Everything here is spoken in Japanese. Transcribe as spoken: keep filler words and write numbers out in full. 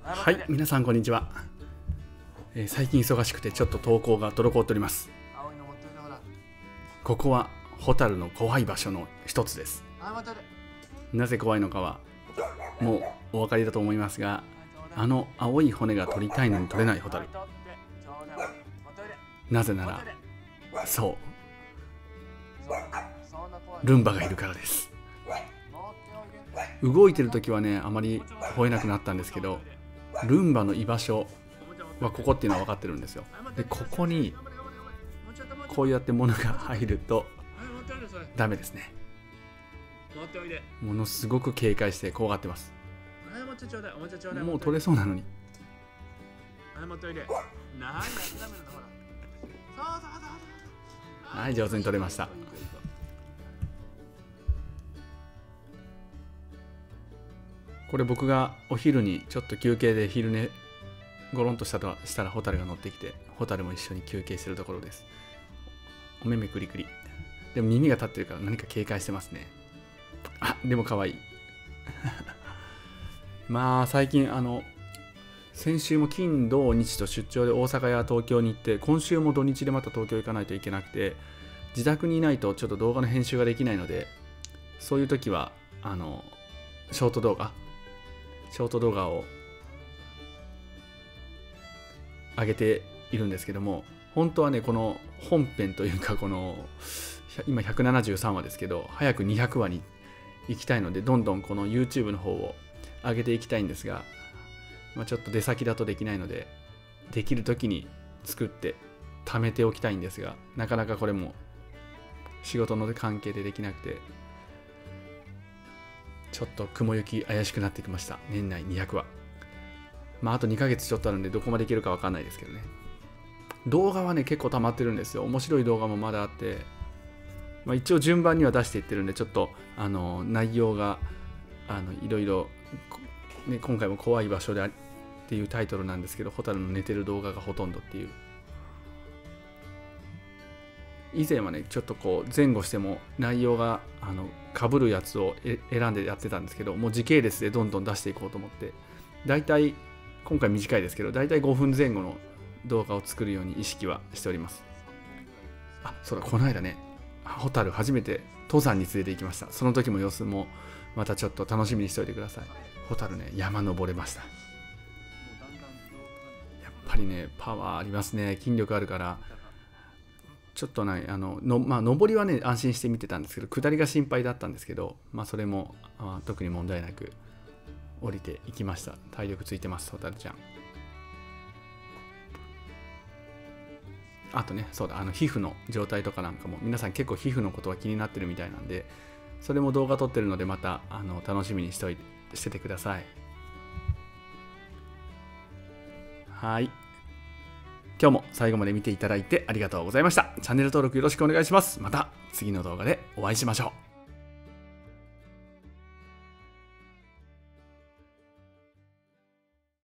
はい、皆さんこんにちは。えー、最近忙しくてちょっと投稿が滞っております。ここはホタルの怖い場所の一つです。なぜ怖いのかはもうお分かりだと思いますが、あの青い骨が取りたいのに取れないホタル。なぜなら、そうルンバがいるからです。動いてる時はね、あまり吠えなくなったんですけど、ルンバの居場所はここっていうのは分かってるんですよ。で、ここにこうやって物が入るとダメですね。ものすごく警戒して怖がってます。もう取れそうなのに。はい、上手に取れました。これ僕がお昼にちょっと休憩で昼寝ゴロンとしたとしたらホタルが乗ってきて、ホタルも一緒に休憩してるところです。お目目くりくり。でも耳が立ってるから何か警戒してますね。あ、でも可愛い。まあ最近あの先週も金土日と出張で大阪や東京に行って、今週も土日でまた東京行かないといけなくて、自宅にいないとちょっと動画の編集ができないので、そういう時はあのショート動画ショート動画を上げているんですけども、本当はね、この本編というか、この今ひゃくななじゅうさんわですけど、早くにひゃくわに行きたいので、どんどんこの YouTube の方を上げていきたいんですが、まあ、ちょっと出先だとできないので、できる時に作って貯めておきたいんですが、なかなかこれも仕事の関係でできなくて、ちょっと雲行き怪しくなってきました。年内にひゃくわ。まああとにかげつちょっとあるんで、どこまでいけるかわかんないですけどね。動画はね、結構溜まってるんですよ。面白い動画もまだあって、まあ、一応順番には出していってるんで、ちょっとあの内容があのいろいろ、ね、今回も怖い場所であっていうタイトルなんですけど、ホタルの寝てる動画がほとんどっていう。以前はね、ちょっとこう前後しても内容があの被るやつを選んでやってたんですけど、もう時系列でどんどん出していこうと思って、だいたい今回短いですけど、だいたいごふんぜん後の動画を作るように意識はしております。あ、そうだ、この間ね、ホタル初めて登山に連れて行きました。その時も様子もまたちょっと楽しみにしておいてください。ホタルね、山登れました。やっぱりね、パワーありますね。筋力あるから。ちょっとね、あののまあ、上りはね、安心して見てたんですけど、下りが心配だったんですけど、まあ、それもあ特に問題なく降りていきました。体力ついてます、ホタルちゃん。あとね、そうだ、あの皮膚の状態とかなんかも、皆さん結構皮膚のことは気になってるみたいなんで、それも動画撮ってるので、またあの楽しみにしておいてしててください。はい。今日も最後まで見ていただいてありがとうございました。チャンネル登録よろしくお願いします。また次の動画でお会いしましょう。